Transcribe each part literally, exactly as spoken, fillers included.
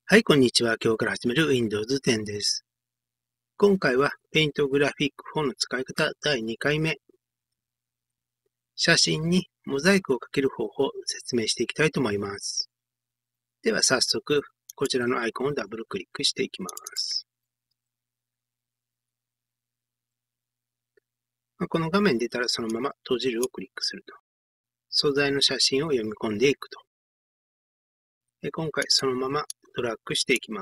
はい、こんにちは。今日から始める ウィンドウズテン です。今回は Paint グラフィックフォーの使い方だいにかいめ。写真にモザイクをかける方法を説明していきたいと思います。では早速、こちらのアイコンをダブルクリックしていきます。この画面に出たらそのまま閉じるをクリックすると。素材の写真を読み込んでいくと。で今回そのままドラッグしていきます。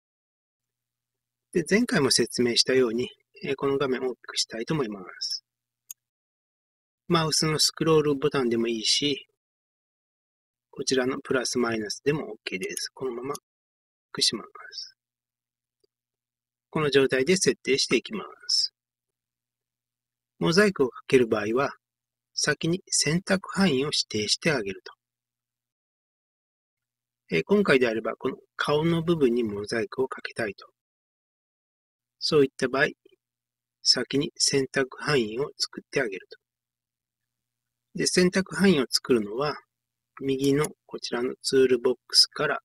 で前回も説明したように、この画面を大きくしたいと思います。マウスのスクロールボタンでもいいし、こちらのプラスマイナスでも OK です。このままクリックします。この状態で設定していきます。モザイクをかける場合は、先に選択範囲を指定してあげると。え今回であれば、この顔の部分にモザイクをかけたいと。そういった場合、先に選択範囲を作ってあげると。で、選択範囲を作るのは、右のこちらのツールボックスから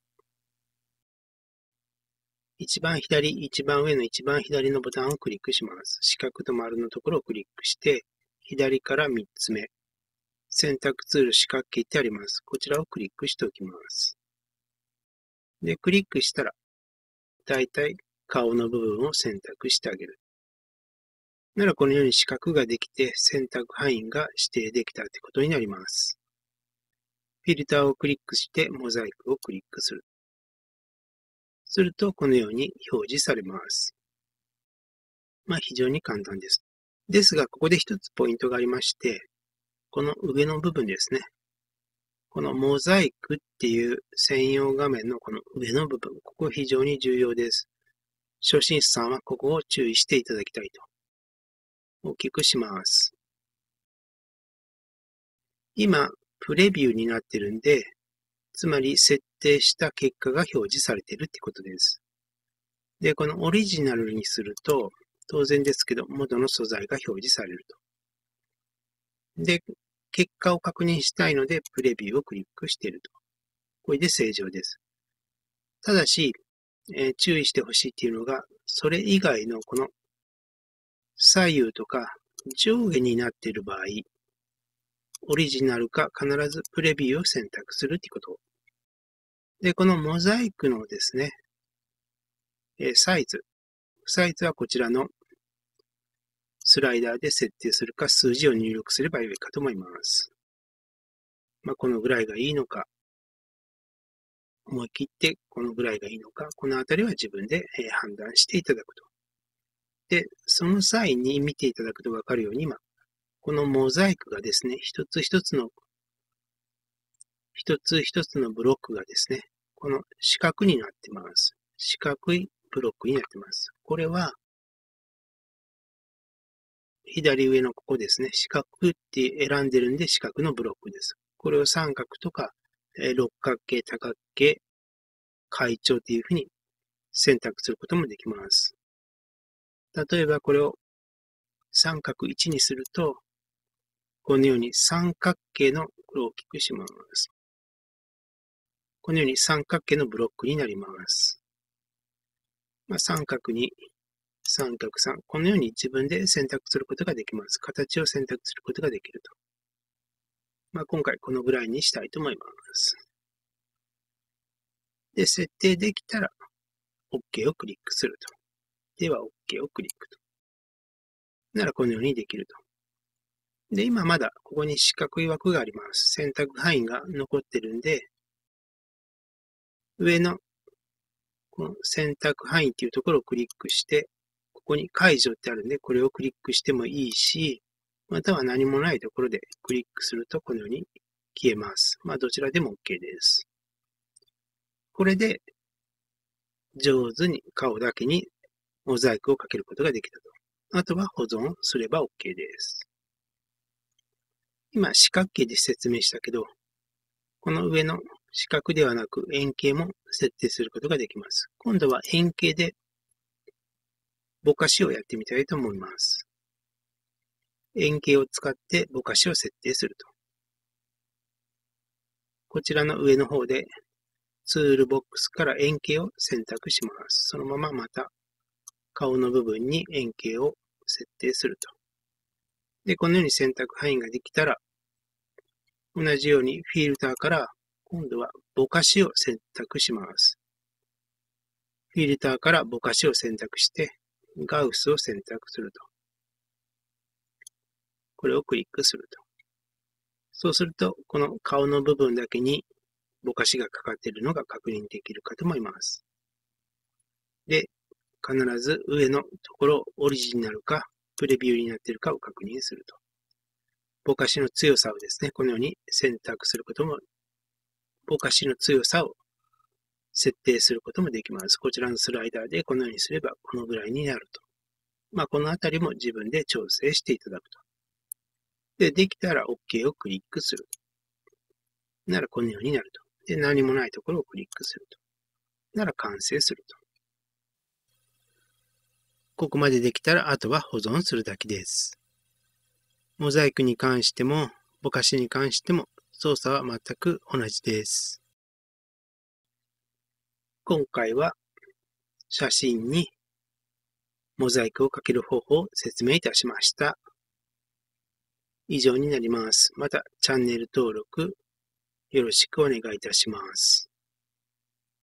一番左、一番上の一番左のボタンをクリックします。四角と丸のところをクリックして、左からみっつめ、選択ツール四角形ってあります。こちらをクリックしておきます。で、クリックしたら、だいたい顔の部分を選択してあげる。ならこのように四角ができて選択範囲が指定できたということになります。フィルターをクリックしてモザイクをクリックする。するとこのように表示されます。まあ非常に簡単です。ですがここで一つポイントがありまして、この上の部分ですね。このモザイクっていう専用画面のこの上の部分、ここ非常に重要です。初心者さんはここを注意していただきたいと。大きくします。今、プレビューになってるんで、つまり設定した結果が表示されているってことです。で、このオリジナルにすると、当然ですけど、元の素材が表示されると。で、結果を確認したいので、プレビューをクリックしていると。これで正常です。ただし、えー、注意してほしいっていうのが、それ以外のこの左右とか上下になっている場合、オリジナルか必ずプレビューを選択するってこと。で、このモザイクのですね、えー、サイズ。サイズはこちらのスライダーで設定するか数字を入力すればよいかと思います。まあ、このぐらいがいいのか、思い切ってこのぐらいがいいのか、このあたりは自分で判断していただくと。で、その際に見ていただくとわかるように、今、このモザイクがですね、一つ一つの、一つ一つのブロックがですね、この四角になってます。四角いブロックになってます。これは、左上のここですね、四角って選んでるんで四角のブロックです。これを三角とか、六角形、多角形、階調っていうふうに選択することもできます。例えばこれを三角いちにすると、このように三角形の、これを大きくします。このように三角形のブロックになります。まあ、三角に、三角さん、このように自分で選択することができます。形を選択することができると。まあ、今回このぐらいにしたいと思います。で、設定できたら OK をクリックすると。では OK をクリックと。ならこのようにできると。で、今まだここに四角い枠があります。選択範囲が残ってるんで、上のこの選択範囲っていうところをクリックして、ここに解除ってあるんで、これをクリックしてもいいし、または何もないところでクリックするとこのように消えます。まあどちらでも OK です。これで上手に顔だけにモザイクをかけることができたと。あとは保存すれば OK です。今四角形で説明したけど、この上の四角ではなく円形も設定することができます。今度は円形でぼかしをやってみたいと思います。円形を使ってぼかしを設定すると。こちらの上の方でツールボックスから円形を選択します。そのまままた顔の部分に円形を設定すると。で、このように選択範囲ができたら、同じようにフィルターから今度はぼかしを選択します。フィルターからぼかしを選択して、ガウスを選択すると。これをクリックすると。そうすると、この顔の部分だけにぼかしがかかっているのが確認できるかと思います。で、必ず上のところオリジナルかプレビューになっているかを確認すると。ぼかしの強さをですね、このように選択することも、ぼかしの強さを設定することもできます。こちらのスライダーでこのようにすればこのぐらいになると。まあ、このあたりも自分で調整していただくと。で、できたら OK をクリックする。ならこのようになると。で、何もないところをクリックすると。なら完成すると。ここまでできたら、あとは保存するだけです。モザイクに関しても、ぼかしに関しても、操作は全く同じです。今回は、写真にモザイクをかける方法を説明いたしました。以上になります。また、チャンネル登録、よろしくお願いいたします。